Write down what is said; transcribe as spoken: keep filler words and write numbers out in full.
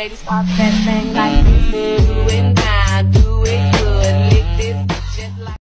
Baby, stop that thing like this, doing down.